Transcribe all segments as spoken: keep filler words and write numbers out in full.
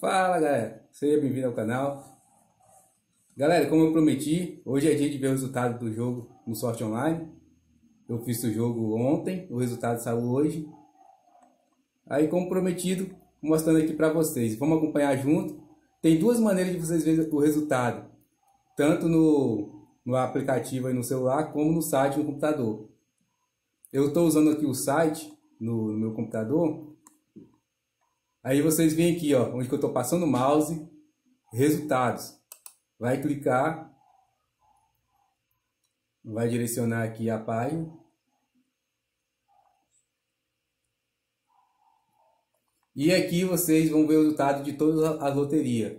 Fala galera, seja bem-vindo ao canal. Galera, como eu prometi, hoje é dia de ver o resultado do jogo no Sorte Online. Eu fiz o jogo ontem, o resultado saiu hoje. Aí, como prometido, mostrando aqui para vocês. Vamos acompanhar junto. Tem duas maneiras de vocês verem o resultado, tanto no, no aplicativo aí no celular, como no site no computador. Eu estou usando aqui o site no, no meu computador. Aí vocês vêm aqui, ó, onde que eu estou passando o mouse, resultados. Vai clicar, vai direcionar aqui a página. E aqui vocês vão ver o resultado de todas as loterias.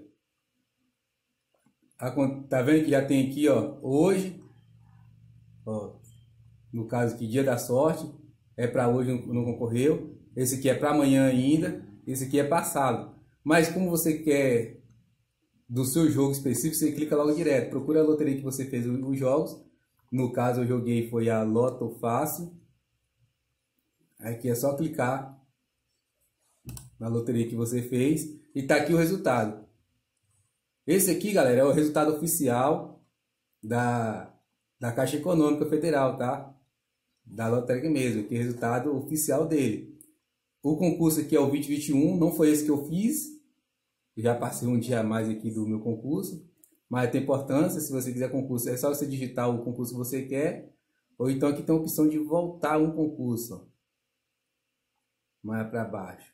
Tá vendo que já tem aqui, ó, hoje, ó, no caso aqui, dia da sorte, é para hoje, não, não concorreu. Esse aqui é para amanhã ainda. Esse aqui é passado. Mas como você quer do seu jogo específico, você clica logo direto. Procura a loteria que você fez os jogos. No caso eu joguei foi a Loto Fácil. Aqui é só clicar na loteria que você fez e tá aqui o resultado. Esse aqui, galera, é o resultado oficial da, da Caixa Econômica Federal, tá? Da lotérica mesmo, que é o resultado oficial dele. O concurso aqui é o vinte e vinte e um, não foi esse que eu fiz. Já passei um dia a mais aqui do meu concurso. Mas tem importância, se você quiser concurso, é só você digitar o concurso que você quer. Ou então aqui tem a opção de voltar um concurso. Ó. Mais para baixo.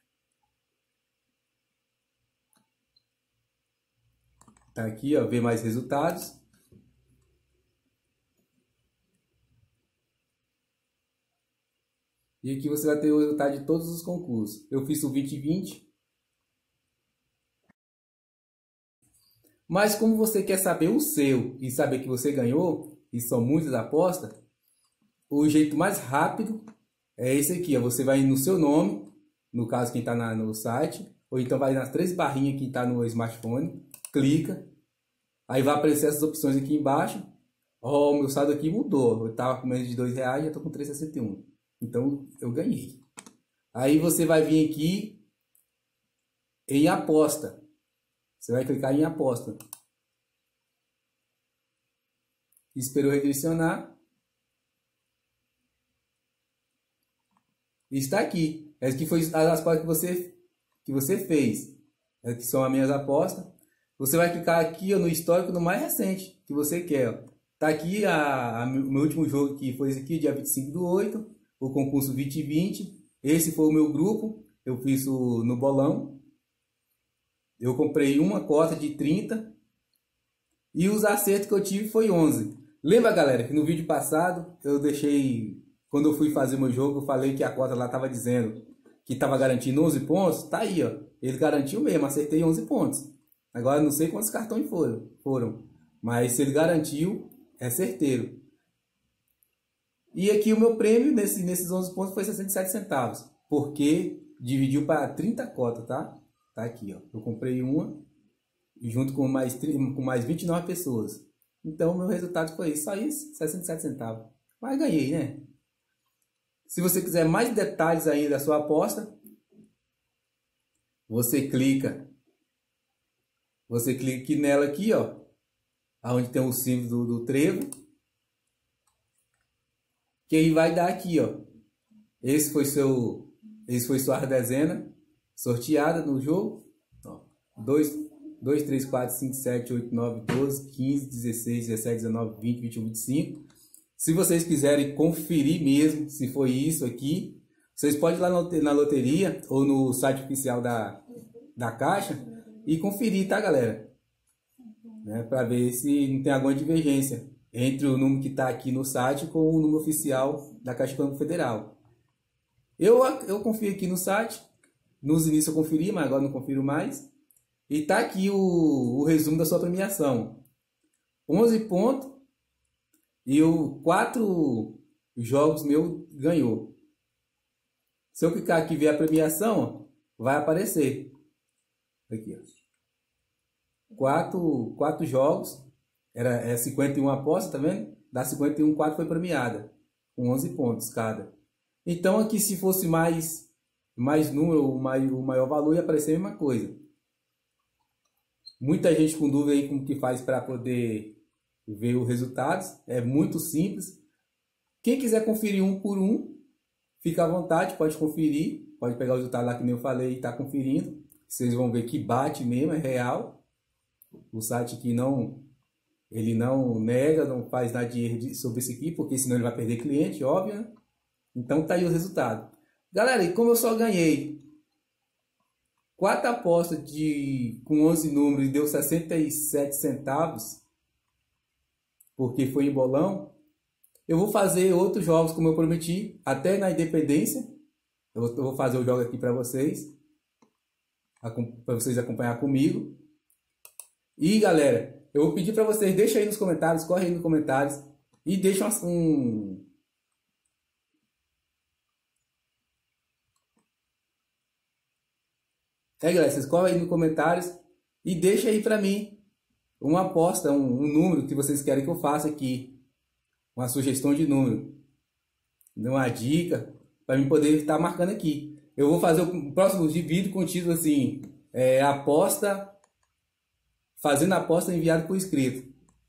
Tá aqui, ó, ver mais resultados. E aqui você vai ter o resultado de todos os concursos. Eu fiz o vinte e vinte. Mas como você quer saber o seu e saber que você ganhou, e são muitas apostas, o jeito mais rápido é esse aqui. Ó. Você vai no seu nome, no caso quem está no site, ou então vai nas três barrinhas que está no smartphone, clica, aí vai aparecer essas opções aqui embaixo. Ó, o meu saldo aqui mudou. Eu estava com menos de dois reais e já estou com três reais e sessenta e um. Então, eu ganhei. Aí você vai vir aqui em aposta. Você vai clicar em aposta. Esperou redirecionar. E está aqui. Essa aqui foi as apostas que você, que você fez. Essas aqui são as minhas apostas. Você vai clicar aqui ó, no histórico no mais recente que você quer. Está aqui a, a, o meu último jogo que foi esse aqui, dia vinte e cinco do oito. O concurso vinte e vinte, esse foi o meu grupo, eu fiz o, no bolão, eu comprei uma cota de trinta e os acertos que eu tive foi onze. Lembra galera que no vídeo passado eu deixei, quando eu fui fazer meu jogo, eu falei que a cota lá estava dizendo que estava garantindo onze pontos, tá aí ó, ele garantiu mesmo, acertei onze pontos. Agora não sei quantos cartões foram, foram mas se ele garantiu, é certeiro. E aqui o meu prêmio nesse, nesses onze pontos foi sessenta e sete centavos. Porque dividiu para trinta cotas, tá? Tá aqui, ó. Eu comprei uma junto com mais, com mais vinte e nove pessoas. Então, o meu resultado foi isso. Só isso, sessenta e sete centavos. Mas ganhei, né? Se você quiser mais detalhes ainda da sua aposta, você clica. Você clica aqui nela aqui, ó. Onde tem o símbolo do, do trevo. Que aí vai dar aqui, ó. Esse foi seu, esse foi sua dezena sorteada no jogo. dois, dois, três, quatro, cinco, sete, oito, nove, doze, quinze, dezesseis, dezessete, dezenove, vinte, vinte e um, vinte e cinco. Se vocês quiserem conferir mesmo se foi isso aqui, vocês podem ir lá na loteria ou no site oficial da, da Caixa e conferir, tá, galera? Né, para ver se não tem alguma divergência entre o número que está aqui no site com o número oficial da Caixa Econômica Federal. Eu, eu confio aqui no site. Nos inícios eu conferi, mas agora não confiro mais. E está aqui o, o resumo da sua premiação. onze pontos e o quatro jogos meu ganhou. Se eu clicar aqui e ver a premiação, ó, vai aparecer. Aqui, ó. Quatro, quatro jogos. Era é cinquenta e uma apostas, tá vendo? Da cinquenta e um, quatro foi premiada. Com onze pontos cada. Então aqui se fosse mais, mais número, mais, o maior valor ia aparecer a mesma coisa. Muita gente com dúvida aí como que faz para poder ver os resultados. É muito simples. Quem quiser conferir um por um, fica à vontade, pode conferir. Pode pegar o resultado lá que nem eu falei e tá conferindo. Vocês vão ver que bate mesmo, é real. O site aqui não, ele não nega, não faz nada de erro sobre esse aqui, porque senão ele vai perder cliente, óbvio, né? Então tá aí o resultado. Galera, e como eu só ganhei quatro apostas de, com onze números e deu sessenta e sete centavos, porque foi em bolão, eu vou fazer outros jogos como eu prometi, até na Independência. Eu vou, eu vou fazer o jogo aqui para vocês, para vocês acompanhar comigo. E galera, eu vou pedir para vocês, deixa aí nos comentários, corre aí nos comentários e deixa um... É galera, vocês correm aí nos comentários e deixa aí para mim uma aposta, um, um número que vocês querem que eu faça aqui. Uma sugestão de número. Uma dica para mim poder estar marcando aqui. Eu vou fazer o próximo vídeo com o título assim, é, aposta, fazendo aposta enviado por escrito.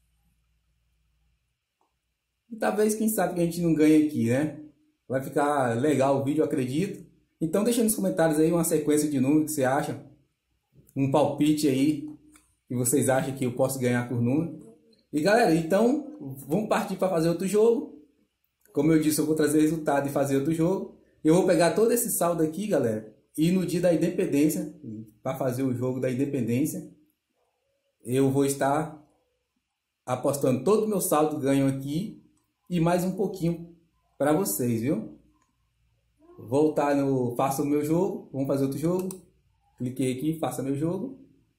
E talvez, quem sabe, que a gente não ganhe aqui, né? Vai ficar legal o vídeo, eu acredito. Então deixa nos comentários aí uma sequência de números que você acha. Um palpite aí que vocês acham que eu posso ganhar por número. E galera, então vamos partir para fazer outro jogo. Como eu disse, eu vou trazer resultado e fazer outro jogo. Eu vou pegar todo esse saldo aqui, galera, e no dia da Independência, para fazer o jogo da Independência, eu vou estar apostando todo o meu saldo ganho aqui e mais um pouquinho para vocês, viu? Voltar no faça o meu jogo, vamos fazer outro jogo. Cliquei aqui, faça meu jogo.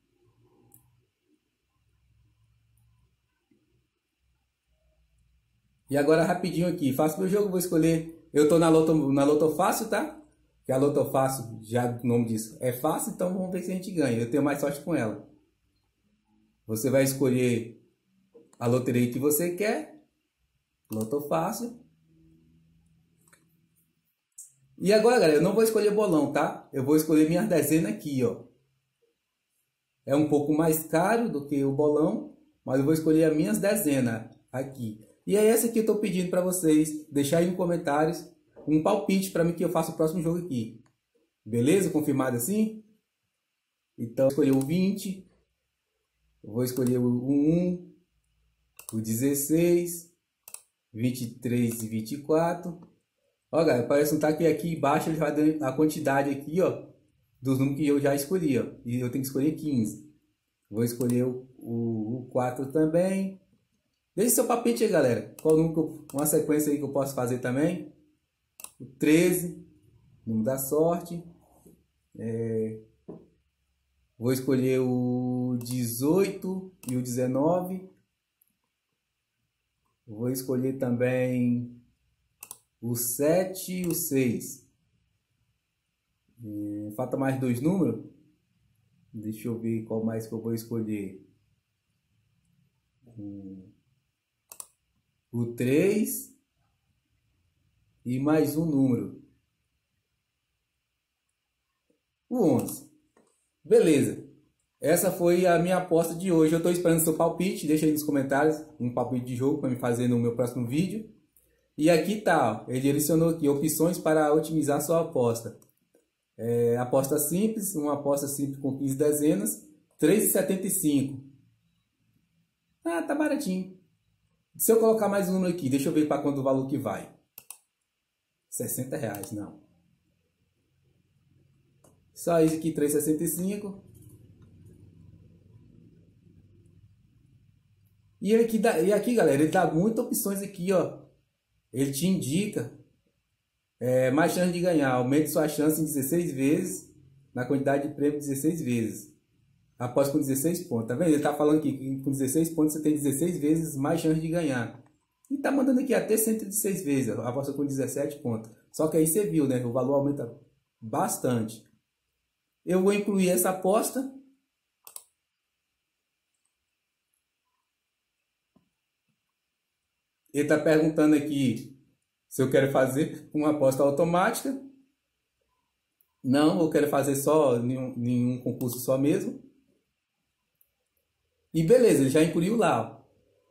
E agora rapidinho aqui, faço meu jogo, vou escolher, eu tô na Loto, na Loto Fácil, tá? Que a Loto Fácil, já o nome disso, é fácil, então vamos ver se a gente ganha. Eu tenho mais sorte com ela. Você vai escolher a loteria que você quer, Loto Fácil. E agora, galera, eu não vou escolher bolão, tá? Eu vou escolher minhas dezenas aqui, ó. É um pouco mais caro do que o bolão, mas eu vou escolher as minhas dezenas aqui. E é essa que eu tô pedindo para vocês. Deixar aí nos comentários um palpite para mim que eu faça o próximo jogo aqui. Beleza? Confirmado assim? Então, eu escolhi o vinte. Eu vou escolher o um, o dezesseis, vinte e três e vinte e quatro. Ó, galera, parece um tá aqui, aqui embaixo ele vai dando a quantidade aqui, ó, dos números que eu já escolhi, ó. E eu tenho que escolher quinze. Vou escolher o, o, o quatro também. Deixe seu palpite aí, galera. Qual número, uma sequência aí que eu posso fazer também? O treze, número da sorte. É, vou escolher o dezoito e o dezenove. Vou escolher também o sete e o seis. É, falta mais dois números. Deixa eu ver qual mais que eu vou escolher. Hum. O três e mais um número. O onze. Beleza. Essa foi a minha aposta de hoje. Eu estou esperando seu palpite. Deixa aí nos comentários um palpite de jogo para me fazer no meu próximo vídeo. E aqui tá, ó, ele adicionou aqui opções para otimizar sua aposta. É, aposta simples, uma aposta simples com quinze dezenas, três reais e setenta e cinco centavos. Ah, tá baratinho. Se eu colocar mais um número aqui, deixa eu ver para quanto o valor que vai. sessenta reais, não. Só isso aqui, três reais e sessenta e cinco centavos. E aqui, e aqui, galera, ele dá muitas opções aqui, ó. Ele te indica é, mais chance de ganhar. Aumente sua chance em dezesseis vezes, na quantidade de prêmio dezesseis vezes. Após com dezesseis pontos, tá vendo? Ele tá falando aqui que com dezesseis pontos você tem dezesseis vezes mais chance de ganhar. E tá mandando aqui até cento e dezesseis vezes, a aposta com dezessete pontos. Só que aí você viu, né? O valor aumenta bastante. Eu vou incluir essa aposta. Ele tá perguntando aqui se eu quero fazer uma aposta automática. Não, eu quero fazer só nenhum, nenhum concurso só mesmo. E beleza, ele já incluiu lá, ó,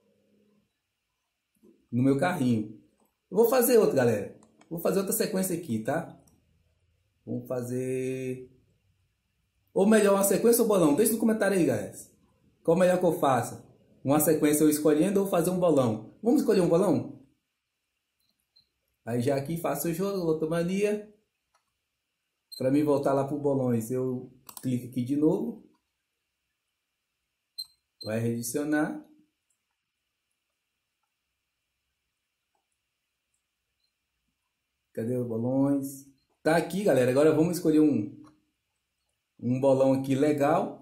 no meu carrinho. Eu vou fazer outro, galera. Vou fazer outra sequência aqui, tá? Vamos fazer... Ou melhor, uma sequência ou bolão? Deixa no comentário aí, galera. Qual melhor que eu faça? Uma sequência eu escolhendo ou fazer um bolão? Vamos escolher um bolão? Aí já aqui faço o jogo, Lotomania. Para mim voltar lá para o bolões, eu clico aqui de novo. Vai redicionar. Cadê os bolões? Tá aqui, galera. Agora vamos escolher um, um bolão aqui legal.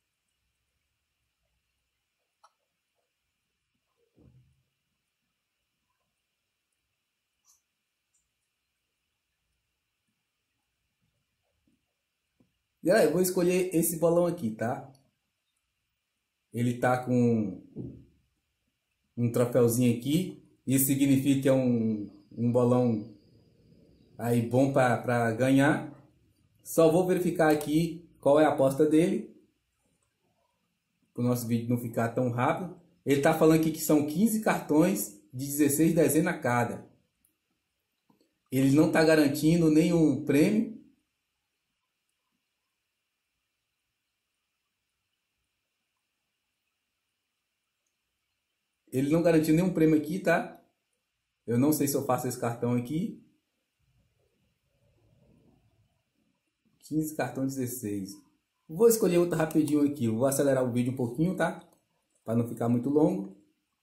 Galera, eu vou escolher esse bolão aqui, tá? Ele tá com um troféuzinho aqui. Isso significa que é um, um bolão aí bom para ganhar. Só vou verificar aqui qual é a aposta dele, para o nosso vídeo não ficar tão rápido. Ele está falando aqui que são quinze cartões de dezesseis dezenas cada. Ele não está garantindo nenhum prêmio. Ele não garantiu nenhum prêmio aqui, tá? Eu não sei se eu faço esse cartão aqui. quinze cartões, dezesseis. Vou escolher outro rapidinho aqui. Eu vou acelerar o vídeo um pouquinho, tá? Para não ficar muito longo.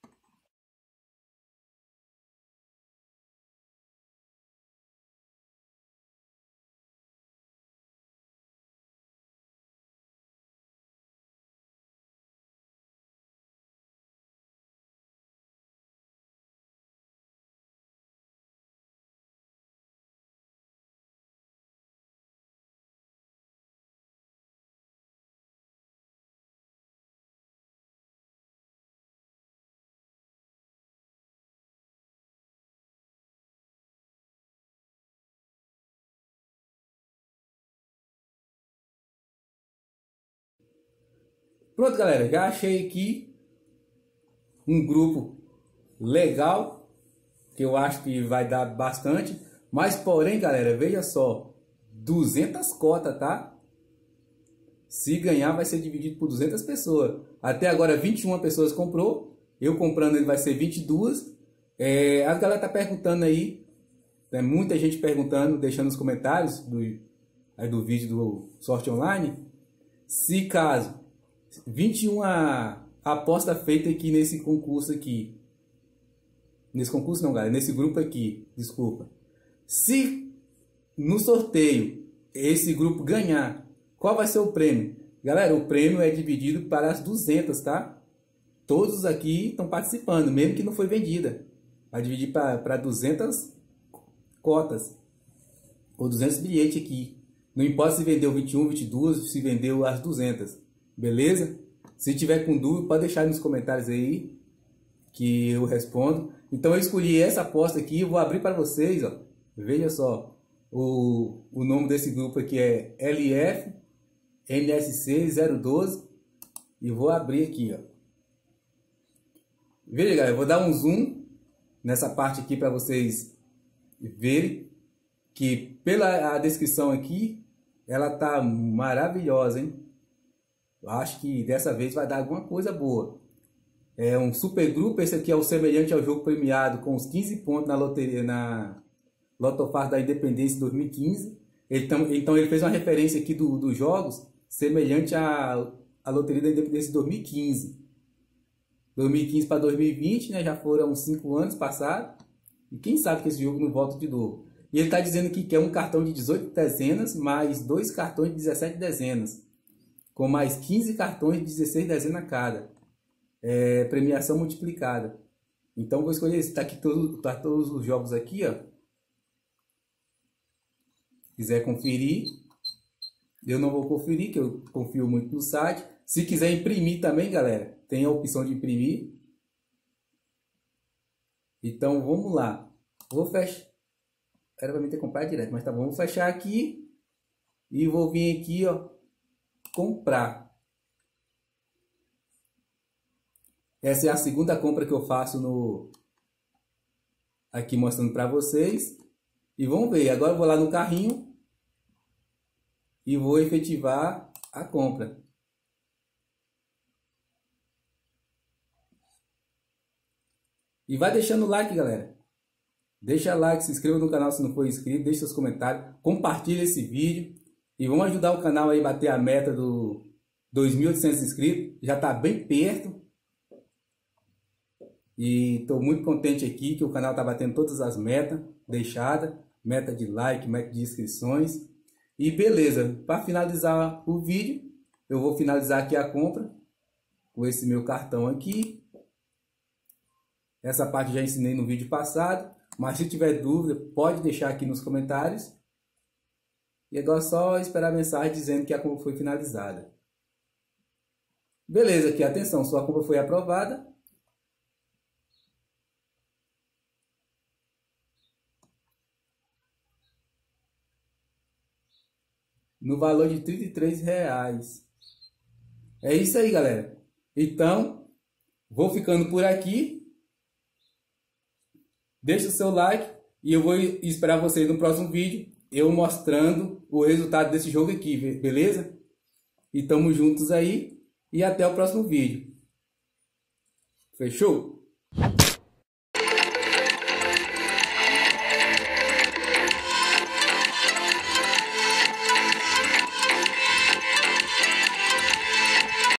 Pronto, galera. Já achei aqui um grupo legal, que eu acho que vai dar bastante. Mas porém, galera, veja só, duzentas cotas, tá? Se ganhar vai ser dividido por duzentas pessoas. Até agora vinte e uma pessoas comprou. Eu comprando ele vai ser vinte e duas. É, a galera tá perguntando aí, tem muita gente perguntando, deixando nos comentários do, aí do vídeo do Sorte Online, se caso vinte e uma aposta feita aqui nesse concurso aqui. Nesse concurso não, galera. Nesse grupo aqui. Desculpa. Se no sorteio esse grupo ganhar, qual vai ser o prêmio? Galera, o prêmio é dividido para as duzentas, tá? Todos aqui estão participando, mesmo que não foi vendida. Vai dividir para duzentas cotas. Ou duzentos bilhetes aqui. Não importa se vendeu vinte e um, vinte e dois, se vendeu as duzentas. Beleza? Se tiver com dúvida, pode deixar nos comentários aí que eu respondo. Então eu escolhi essa aposta aqui, eu vou abrir para vocês, ó. Veja só, o, o nome desse grupo aqui é L F N S C zero doze e vou abrir aqui, ó. Veja, galera, eu vou dar um zoom nessa parte aqui para vocês verem que pela a descrição aqui, ela tá maravilhosa, hein? Eu acho que dessa vez vai dar alguma coisa boa. É um super grupo. Esse aqui é o semelhante ao jogo premiado com os quinze pontos na loteria, na Lotofácil da Independência dois mil e quinze. Então, então ele fez uma referência aqui do, dos jogos semelhante à, à Loteria da Independência dois mil e quinze. dois mil e quinze para dois mil e vinte, né? Já foram cinco anos passados. E quem sabe que esse jogo não volta de novo. E ele está dizendo aqui que é um cartão de dezoito dezenas mais dois cartões de dezessete dezenas. Com mais quinze cartões de dezesseis dezenas cada. É, premiação multiplicada. Então vou escolher esse. Tá aqui todo, tá todos os jogos aqui, ó. Quiser conferir, eu não vou conferir, que eu confio muito no site. Se quiser imprimir também, galera, tem a opção de imprimir. Então vamos lá. Vou fechar. Era para mim ter comprado direto, mas tá bom. Vou fechar aqui e vou vir aqui, ó, comprar. Essa é a segunda compra que eu faço no aqui mostrando para vocês. E vamos ver, agora eu vou lá no carrinho e vou efetivar a compra. E vai deixando o like, galera. Deixa like, se inscreva no canal se não for inscrito, deixe seus comentários, compartilhe esse vídeo e vamos ajudar o canal aí a bater a meta do dois mil e oitocentos inscritos. Já está bem perto. E estou muito contente aqui que o canal está batendo todas as metas deixadas. Meta de like, meta de inscrições. E beleza, para finalizar o vídeo, eu vou finalizar aqui a compra com esse meu cartão aqui. Essa parte já ensinei no vídeo passado, mas se tiver dúvida, pode deixar aqui nos comentários. E agora é só esperar a mensagem dizendo que a compra foi finalizada. Beleza, aqui, atenção, sua compra foi aprovada. No valor de trinta e três reais. É isso aí, galera. Então, vou ficando por aqui. Deixa o seu like e eu vou esperar vocês no próximo vídeo, eu mostrando o resultado desse jogo aqui, beleza? E tamo juntos aí e até o próximo vídeo. Fechou?